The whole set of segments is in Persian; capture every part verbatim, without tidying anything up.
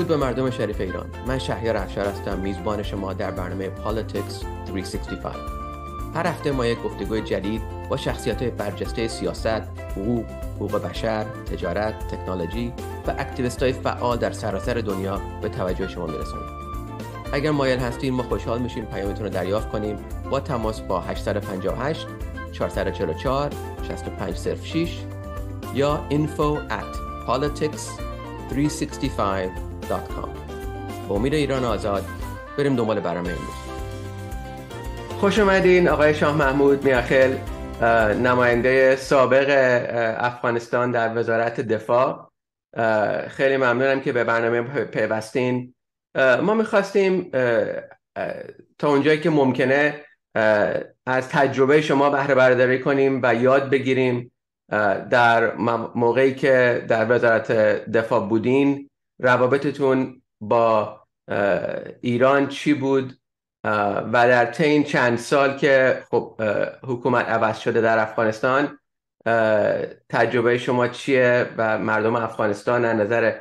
درود به مردم شریف ایران. من شهریار افشار هستم، میزبان شما در برنامه Politics سیصد و شصت و پنج. هر هفته ما یک گفتگوی جدید با شخصیت‌های برجسته سیاست، حقوق، حقوق بشر، تجارت، تکنولوژی و اکتیویست‌های فعال در سراسر دنیا به توجه شما میرسونیم. اگر مایل هستین ما خوشحال میشیم پیامتون رو دریافت کنیم با تماس با هشت پنج هشت چهار چهار چهار شش پنج صفر شش یا info at politics سیصد و شصت و پنج دات کام. با امید ایران آزاد بریم دنبال برنامه امروز. خوش اومدین آقای شاه محمود میاخل، نماینده سابق افغانستان در وزارت دفاع. خیلی ممنونم که به برنامه پیوستین. ما میخواستیم تا اونجایی که ممکنه از تجربه شما بهره برداری کنیم و یاد بگیریم در موقعی که در وزارت دفاع بودین روابطتون با ایران چی بود و در طی چند سال که خب حکومت عوض شده در افغانستان تجربه شما چیه و مردم افغانستان از نظر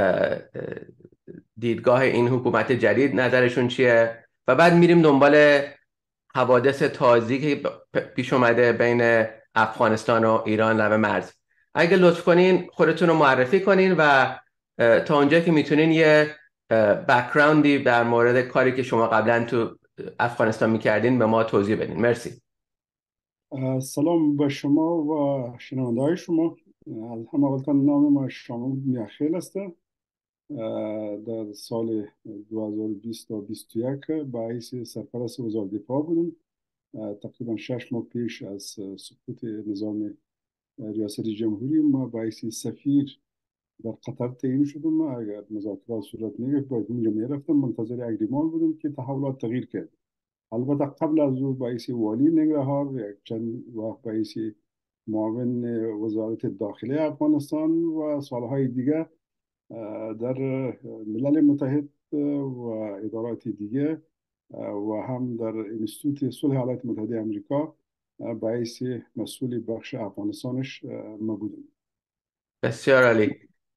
دیدگاه این حکومت جدید نظرشون چیه و بعد میریم دنبال حوادث تازه‌ای که پیش اومده بین افغانستان و ایران لب مرز. اگه لطف کنین خودتون رو معرفی کنین و تا اونجایی که میتونین یه بک‌گراندی در مورد کاری که شما قبلا تو افغانستان میکردین به ما توضیح بدین. مرسی. سلام به شما و شنونده‌های شما. از همه اول نام من شامحمود میاخل است. در سال دو هزار و بیست تا بیست و یک به حیث سرپرست وزارت دفاع بودم. تقریبا شش ماه پیش از سقوط نظام ریاست جمهوری ما به حیث سفیر در قطر تعیین شدم. اگر مذاکرات صورت نگرفت باید اونجا میرفتم، منتظر اگریمان بودم که تحولات تغییر کرد. البته قبل از او به حیث والی ننگرهار یک چند وقت به حیث معاون وزارت داخلی افغانستان و سالهای دیگه در ملل متحد و ادارات دیگه و هم در انستیتوت صلح ایالات متحده آمریکا به حیث مسئول بخش افغانستانش ما بودیم. بسیار عالی.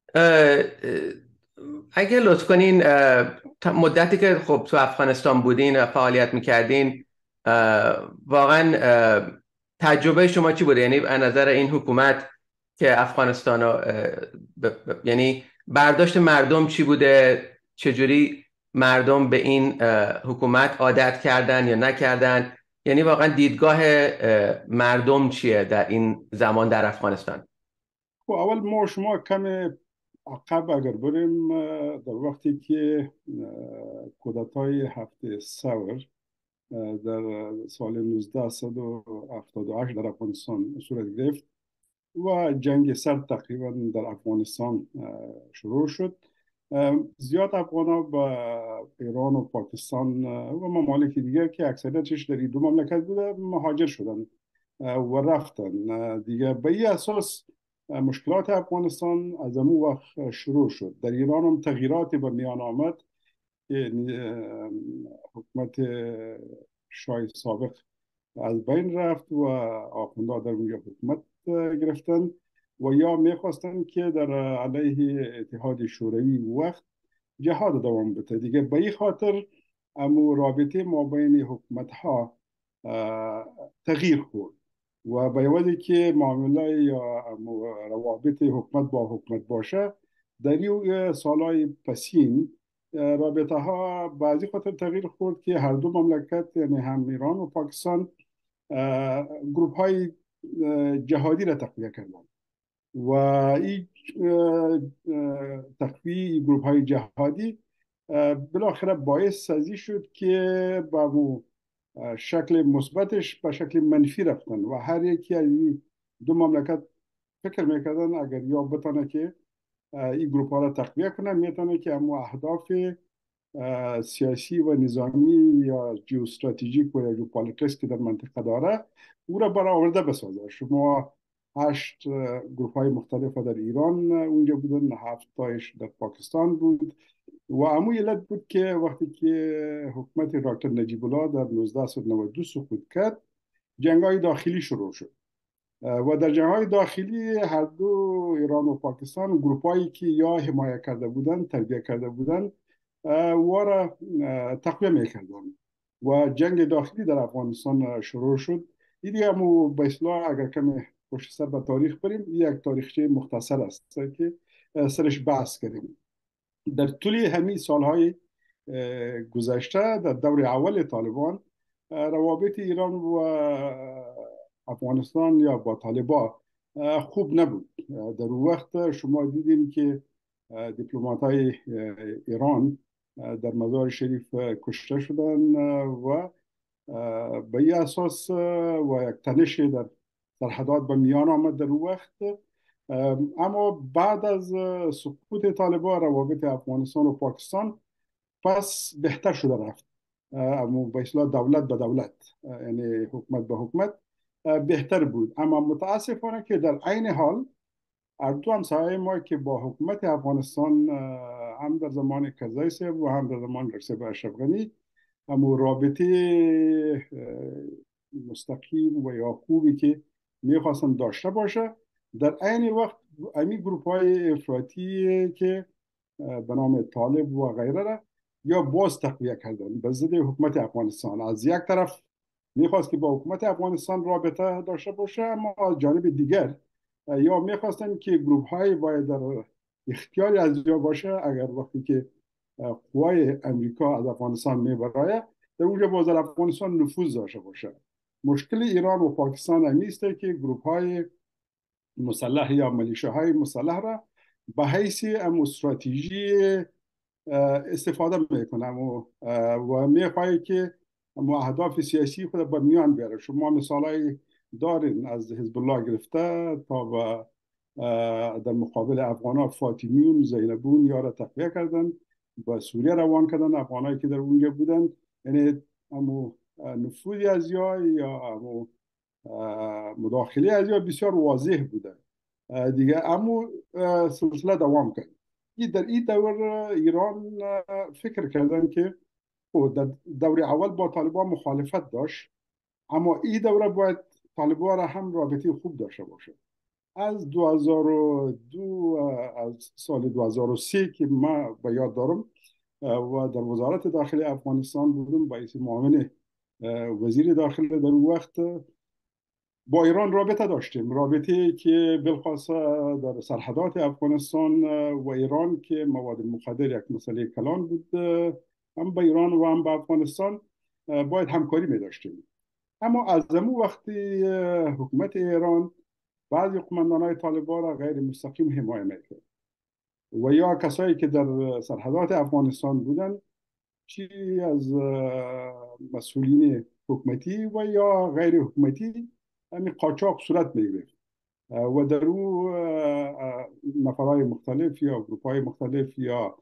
اگه لطف کنین مدتی که خب تو افغانستان بودین و فعالیت میکردین واقعا تجربه شما چی بوده؟ یعنی از نظر این حکومت که افغانستان رو ب... ب... یعنی برداشت مردم چی بوده؟ چجوری مردم به این حکومت عادت کردن یا نکردن؟ یعنی واقعا دیدگاه مردم چیه در این زمان در افغانستان؟ خب اول ما شما کم عقب اگر بریم در وقتی که کودتای هفت سور در سال نوزده هفتاد و هشت در افغانستان صورت گرفت و جنگ سرد تقریبا در افغانستان شروع شد، زیاد افغان‌ها با ایران و پاکستان و ممالک دیگر که اکثریتش در این دو مملکت بوده مهاجر شدن و رفتن دیگه. به این اساس مشکلات افغانستان از اون وقت شروع شد. در ایران هم تغییراتی به میان آمد که حکومت شاه سابق از بین رفت و آخوندها در اونجا حکومت گرفتن و یا میخواستن که در علیه اتحاد شوروی وقت جهاد دوام بده دیگه. به این خاطر امو رابطه ما بین حکومت ها تغییر خورد و به وجه که معامله یا روابط حکومت با حکومت باشه در این سالهای پسین رابطه ها بعضی خاطر تغییر خورد که هر دو مملکت یعنی هم ایران و پاکستان گروپ های جهادی را تقویه کردن و این تقویه گروپ های جهادی بالاخره باعث سازی شد که با شکل مثبتش به شکل منفی رفتن و هر یکی از این دو مملکت فکر میکردن اگر یا بتانه که این گروپ ها را تقویه کنه میتونه که اما اهداف سیاسی و نظامی یا جیوستراتژیک و یا جیوپالیتیکس که در منطقه داره او را برآورده بسازه. شما هشت گروپ های مختلف در ایران اونجا بودن، هفت تایش در پاکستان بود و امو علت بود که وقتی که حکومت دکتر نجیب الله در نوزده نود و دو سقوط کرد جنگ های داخلی شروع شد و در جنگ‌های داخلی هر دو ایران و پاکستان گروپایی که یا حمایت کرده بودند، تربیت کرده بودند، و را تقویه میکردن و جنگ داخلی در افغانستان شروع شد. این دیگه مو به اصطلاح اگر کمی پشت سر به تاریخ بریم، یک تاریخچه مختصر است که سرش بحث کردیم. در طول همین سالهای گذشته در دور اول طالبان روابط ایران و افغانستان یا با طالبان خوب نبود. در اون وقت شما دیدیم که دیپلمات های ایران در مزار شریف کشته شدن و به این اساس و یک تنش در سرحدات به میان آمد در اون وقت. اما بعد از سقوط طالبان روابط افغانستان و پاکستان پس بهتر شده رفت. اما به اصطلاح دولت به دولت، یعنی حکومت به حکومت بهتر بود. اما متاسفانه که در عین حال اردو همسایه ما که با حکومت افغانستان هم در زمان کرزی صاحب و هم در زمان رئیس اشرف غنی اما رابطه مستقیم و یا خوبی که میخواستن داشته باشه، در عین وقت امی گروپ های افراطی که به نام طالب و غیره را یا باز تقویه کردن به ضد حکومت افغانستان. از یک طرف میخواست که با حکومت افغانستان رابطه داشته باشه، اما از جانب دیگر یا میخواستن که گروپ های باید در اختیاری از یا باشه اگر وقتی که قوای امریکا از افغانستان میبره در اونجا باز در افغانستان نفوذ داشته باشه. مشکل ایران و پاکستان همی است که گروپ های مسلح یا ملیشه مسلح را به حیث ام استراتژی استفاده میکنه و, و میخواهی که اهداف سیاسی خود به میان بیاره. شما مثالای دارین از حزب الله گرفته تا و در مقابل افغان فاطمیون زینبون یا را تقویه کردن، با سوریه روان کردن افغانایی که در اونجا بودن. یعنی امو نفوذی از یا یا امو مداخله از یا بسیار واضح بوده دیگه، امو سلسله دوام کرد. در این دور ایران فکر کردن که در دور اول با طالبان مخالفت داشت، اما این دوره باید طالبان را هم رابطه خوب داشته باشه. از دو هزار و دو از سال دو هزار و سه که ما به یاد دارم و در وزارت داخلی افغانستان بودم با اسم معاون وزیر داخلی در اون وقت با ایران رابطه داشتیم، رابطه که بالخاص در سرحدات افغانستان و ایران که مواد مخدر یک مسئله کلان بود، هم با ایران و هم با افغانستان باید همکاری می داشتیم. اما از امو وقتی حکومت ایران بعضی قماندانهای طالبان را غیر مستقیم حمایت میکرد و یا کسایی که در سرحدات افغانستان بودن، چی از مسئولین حکومتی و یا غیر حکومتی، همین قاچاق صورت میگرفت و در او نفرهای مختلف یا گروپهای مختلف یا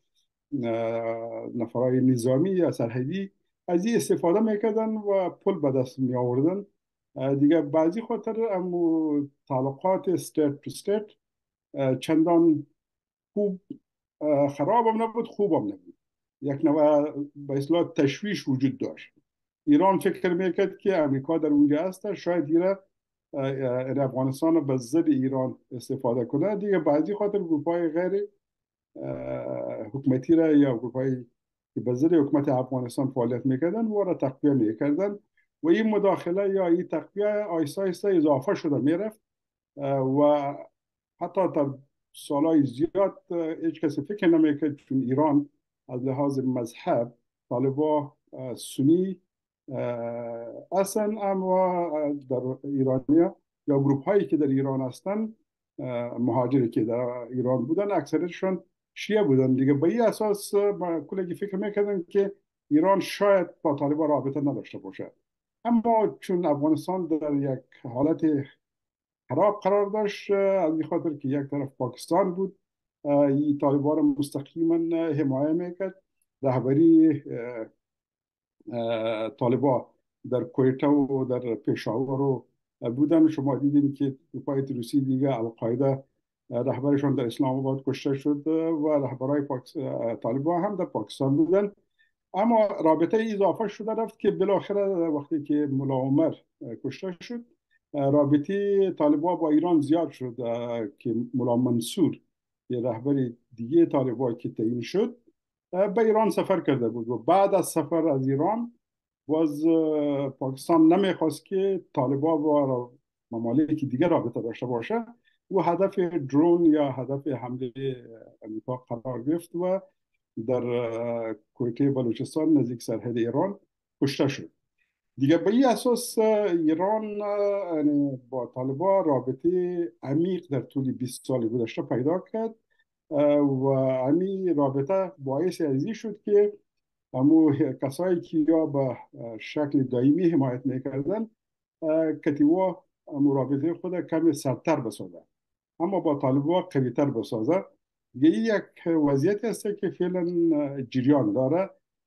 نفرهای نظامی یا سرحدی از این استفاده میکردن و پول به دست می آوردن دیگه. بعضی خاطر امو تعلقات استیت تو استیت چندان خوب خراب هم نبود، خوب هم نبود. یک نوع به اصطلاح تشویش وجود داشت. ایران فکر میکرد که امریکا در اونجا هست، شاید دیره افغانستان رو به ضد ایران استفاده کنه دیگه. بعضی خاطر گروپای غیر حکومتی را یا گروپای که به ضد حکومت افغانستان فعالیت میکردن و را تقویه میکردن و این مداخله یا این تقویه آیسته آیسته اضافه شده میرفت و حتی تا سالهای زیاد هیچ کسی فکر نمیکرد چون ایران از لحاظ مذهب طالبا سنی اصلا، اما در ایرانیا یا گروپ هایی که در ایران هستن مهاجری که در ایران بودن اکثرشون شیعه بودن دیگه. به این اساس کلگی فکر میکردن که ایران شاید با طالبان رابطه نداشته باشه. اما چون افغانستان در یک حالت خراب قرار داشت، از این خاطر که یک طرف پاکستان بود این طالبان را مستقیما حمایت میکرد. رهبری طالبان در کویته و در پشاور رو بودن. شما دیدیم که پای روسی دیگه القاعده رهبرشون در اسلام آباد کشته شد و رهبرای پاکس... طالبان هم در پاکستان بودن. اما رابطه اضافه شده رفت که بالاخره وقتی که ملا عمر کشته شد رابطه طالبان با ایران زیاد شد که ملا منصور یه رهبر دیگه طالبان که تعیین شد به ایران سفر کرده بود و بعد از سفر از ایران باز پاکستان نمیخواست که طالبان با ممالک دیگه رابطه داشته باشه و هدف درون یا هدف حمله امریکا قرار گرفت و در کویته بلوچستان نزدیک سرحد ایران کشته شد. دیگه به این اساس ایران یعنی با طالبان رابطه عمیق در طول بیست سال گذشته پیدا کرد و همین رابطه باعث ازی شد که امو کسایی که یا به شکل دائمی حمایت میکردن کتیوا امو رابطه خود کمی سرتر بسازه اما با طالبان قویتر بسازه. یه یک وضعیت است که فعلا جریان داره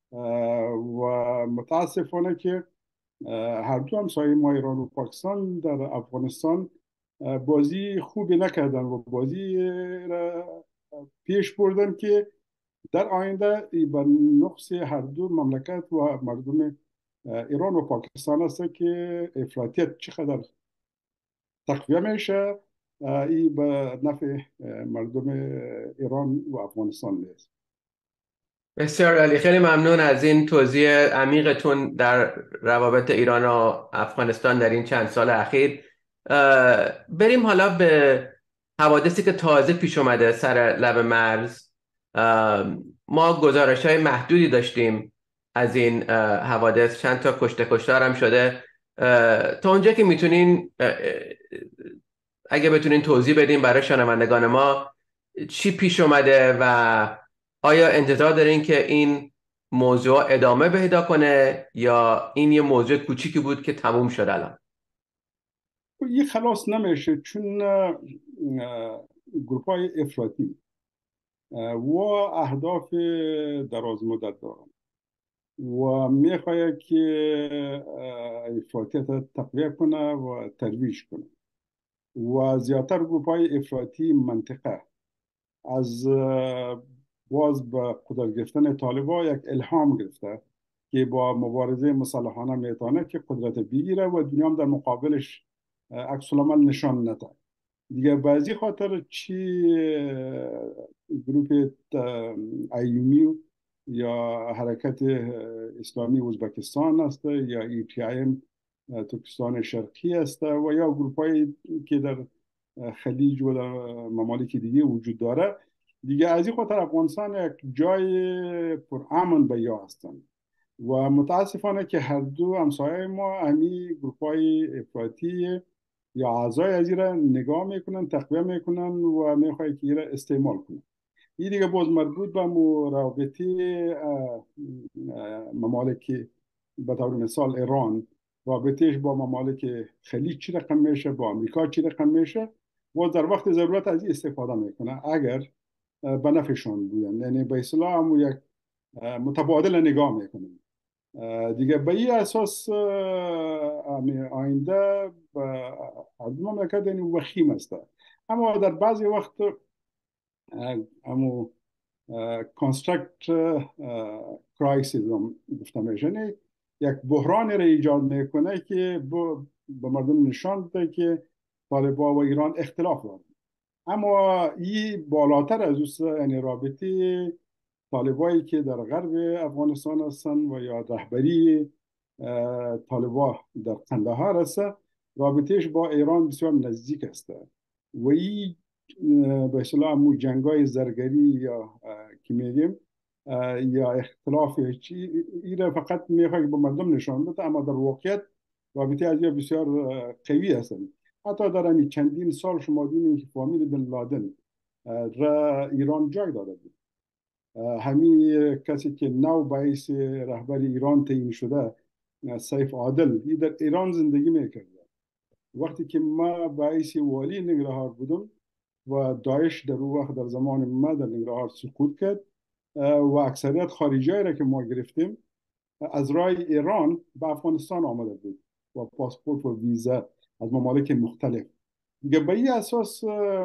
و متاسفانه که هر دو همسایه ما ایران و پاکستان در افغانستان بازی خوبی نکردن و بازی را پیش بردن که در آینده به نقص هر دو مملکت و مردم ایران و پاکستان است که افراطیت چقدر تقویه میشه ای به نفع مردم ایران و افغانستان میشه. بسیار عالی، خیلی ممنون از این توضیح عمیقتون در روابط ایران و افغانستان در این چند سال اخیر. بریم حالا به حوادثی که تازه پیش اومده سر لب مرز. ما گزارش های محدودی داشتیم از این حوادث، چند تا کشته کشتار هم شده. تا اونجا که میتونین اگه بتونین توضیح بدین برای شنوندگان ما چی پیش اومده و آیا انتظار دارین که این موضوع ادامه پیدا کنه یا این یه موضوع کوچیکی بود که تموم شد الان؟ یه خلاص نمیشه چون گروپ های افراطی و اهداف دراز مدت دارن و میخواد که افراطیت تقویه کنه و ترویج کنه و زیادتر گروپ های افراطی منطقه از باز به قدرت گرفتن طالبان یک الهام گرفته که با مبارزه مسلحانه میتونه که قدرت بگیره و دنیا هم در مقابلش عکس العمل نشان نده. دیگه بعضی خاطر چی گروپ ایومی یا حرکت اسلامی ازبکستان است یا ای تی ام ترکستان شرقی است و یا گروپ هایی که در خلیج و در ممالک دیگه وجود داره. دیگه از این خاطر افغانستان یک جای پر امن به یا هستند و متاسفانه که هر دو همسایه ما همی گروپ های افراطی یا اعضای از این را نگاه میکنن، تقویه میکنن و میخوای که این را استعمال کنن. این دیگه باز مربوط به رابطه ممالک به طور مثال ایران رابطهش با ممالک خلیج چی رقم میشه، با امریکا چی رقم میشه و در وقت ضرورت از این استفاده میکنه اگر به نفعشون بودن، یعنی به اصطلاح هم یک متبادل نگاه میکنن. دیگه به این اساس آینده هر دو مملکت یعنی وخیم است، اما در بعضی وقت امو کانسترکت کرایسیس گفته میشه، یک بحران را ایجاد میکنه که به مردم نشان بده که طالبان و ایران اختلاف دارند. اما این بالاتر از اوست، یعنی رابطه طالبایی که در غرب افغانستان هستند و یا رهبری طالبان در قندهار است رابطهش با ایران بسیار نزدیک است و این به اصطلاح مو جنگای زرگری یا که میگیم یا اختلاف چی این فقط میخواد به مردم نشان بده، اما در واقعیت رابطه از بسیار قوی است. حتی در همین چندین سال شما دیدین که فامیل بن لادن را ایران جای داده بود. همین کسی که نو باعث رهبر ایران تعیین شده سیف عادل این در ایران زندگی میکرد. وقتی که ما باعث والی ننگرهار بودم و داعش در اون وقت در زمان ما در ننگرهار سقوط کرد و اکثریت خارجی را که ما گرفتیم از راه ایران به افغانستان آمده بود و پاسپورت و ویزا از ممالک مختلف. دیگه به این اساس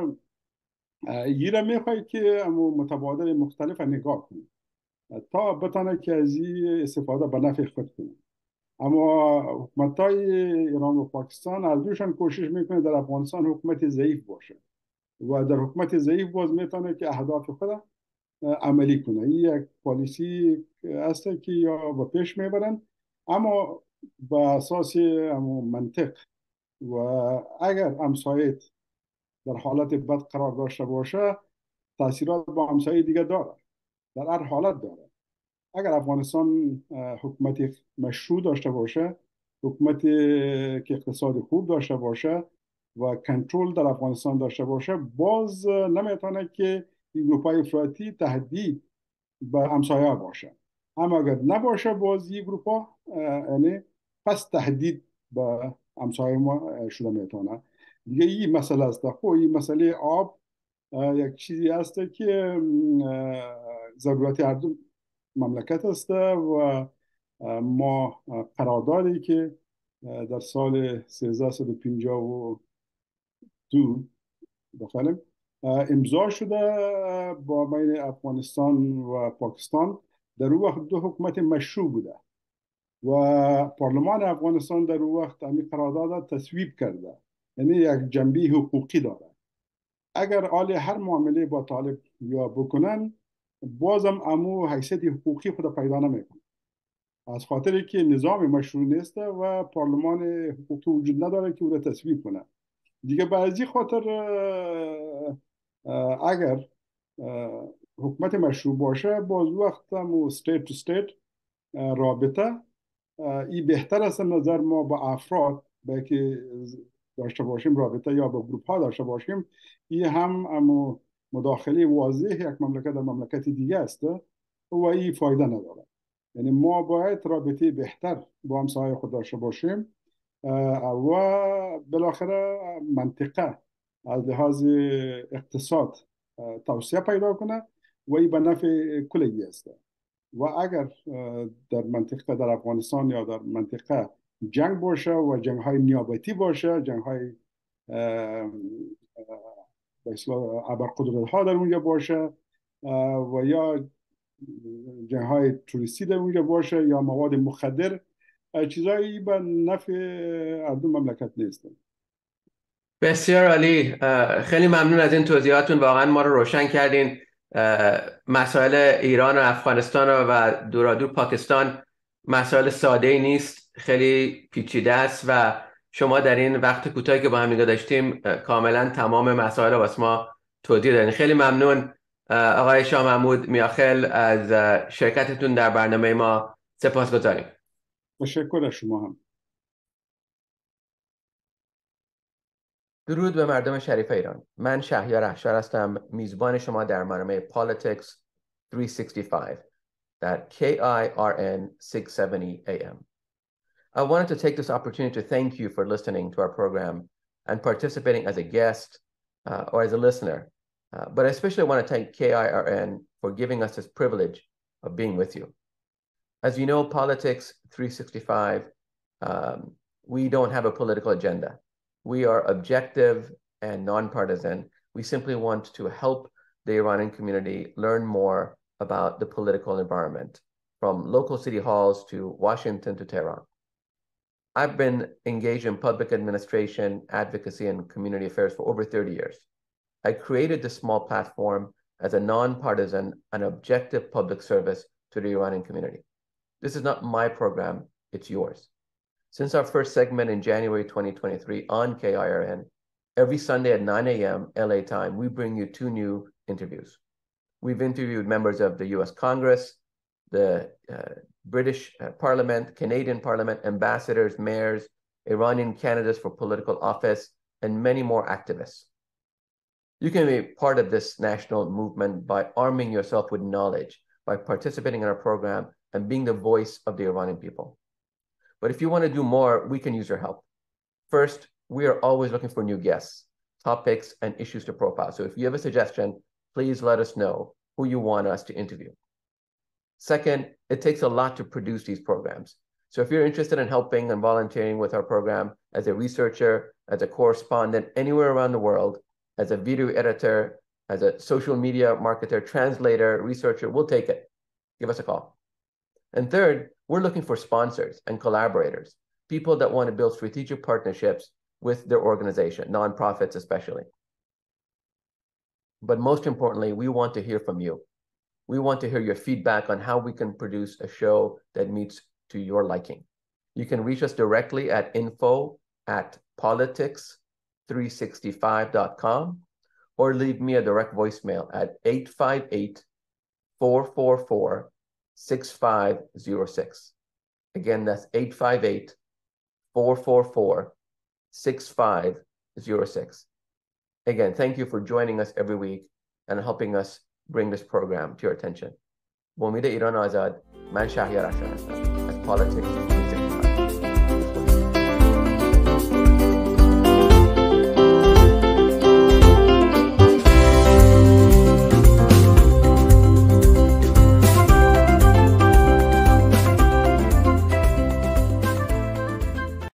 ایره میخواد که متبادل مختلف نگاه کنه تا بتانه که از این استفاده به نفع خود کنه. اما حکومت‌های ایران و پاکستان از دوشان کوشش میکنه در افغانستان حکومت ضعیف باشه و در حکومت ضعیف باز میتونه که اهداف خود عملی کنه. این یک پالیسی است که یا به پیش میبرن اما به اساس منطق و اگر همسایت در حالت بد قرار داشته باشه تاثیرات با همسایه دیگه داره، در هر حالت داره. اگر افغانستان حکومت مشروع داشته باشه، حکومت که اقتصاد خوب داشته باشه و کنترل در افغانستان داشته باشه، باز نمیتونه که اروپای افراطی تهدید به همسایه باشه. اما اگر نباشه باز یک اروپا یعنی پس تهدید به همسایه ما شده میتونه. دیگه این مسئله است. خب این مسئله آب یک چیزی است که ضرورت هر دو مملکت است و ما قراردادی که در سال سیزده و پنجاه و دو بخوانم امضا شده با بین افغانستان و پاکستان، در اون وقت دو حکومت مشروع بوده و پارلمان افغانستان در اون وقت همین قرارداد تصویب کرده، یعنی یک جنبه حقوقی داره. اگر آل هر معامله با طالب یا بکنن بازم امو حیثیت حقوقی خود پیدا نمیکنه، از خاطر که نظام مشروع نیست و پارلمان حقوقی وجود نداره که او را تصویب کنه. دیگه بعضی خاطر اگر حکومت مشروع باشه باز وقت هم ستیت تو ستیت رابطه این بهتر است نظر ما با افراد به که داشته باشیم رابطه یا با گروپ ها داشته باشیم. این هم هم مداخله واضح یک مملکت در مملکت دیگه است و این فایده نداره. یعنی ما باید رابطه بهتر با همسایه خود داشته باشیم و بالاخره منطقه از لحاظ اقتصاد توسعه پیدا کنه و این به نفع کلی است. و اگر در منطقه در افغانستان یا در منطقه جنگ باشه و جنگ های نیابتی باشه، جنگ های به اصطلاح ابرقدرت ها در اونجا باشه و یا جنگ های توریستی در اونجا باشه یا مواد مخدر، چیزایی به نفع هر دو مملکت نیست. بسیار عالی، خیلی ممنون از این توضیحاتون، واقعا ما رو روشن کردین. مسائل ایران و افغانستان و دورادور پاکستان مسائل ساده ای نیست، خیلی پیچیده است و شما در این وقت کوتاهی که با هم دیگه داشتیم کاملا تمام مسائل رو واسه ما توضیح دادین. خیلی ممنون آقای شاه محمود میاخل از شرکتتون در برنامه ما، سپاسگزاریم. تشکر از شما هم. درود به مردم شریف ایران. من شهریار افشار هستم، میزبان شما در برنامه Politics سیصد و شصت و پنج در K I R N six seventy A M. I wanted to take this opportunity to thank you for listening to our program and participating as a guest uh, or as a listener. Uh, but I especially want to thank K I R N for giving us this privilege of being with you. As you know, Politics three sixty-five, um, we don't have a political agenda. We are objective and nonpartisan. We simply want to help the Iranian community learn more about the political environment, from local city halls to Washington to Tehran. I've been engaged in public administration, advocacy, and community affairs for over thirty years. I created this small platform as a nonpartisan and objective public service to the Iranian community. This is not my program, it's yours. Since our first segment in January twenty twenty-three on K I R N, every Sunday at nine A M L A time, we bring you two new interviews. We've interviewed members of the U S Congress, the uh, British uh, Parliament, Canadian Parliament, ambassadors, mayors, Iranian candidates for political office, and many more activists. You can be part of this national movement by arming yourself with knowledge, by participating in our program, and being the voice of the Iranian people. But if you want to do more, we can use your help. First, we are always looking for new guests, topics, and issues to profile. So if you have a suggestion, please let us know who you want us to interview. Second, it takes a lot to produce these programs. So if you're interested in helping and volunteering with our program as a researcher, as a correspondent anywhere around the world, as a video editor, as a social media marketer, translator, researcher, we'll take it. Give us a call. And third, We're looking for sponsors and collaborators, people that want to build strategic partnerships with their organization, nonprofits especially. But most importantly, we want to hear from you. We want to hear your feedback on how we can produce a show that meets to your liking. You can reach us directly at info at politics three sixty-five dot com or leave me a direct voicemail at eight five eight, four four four, six five zero six. Again, that's eight five eight, four four four, six five zero six. Again, thank you for joining us every week and helping us bring this program to your attention. با امید ایران آزاد، من شهریار افشار هستم از Politics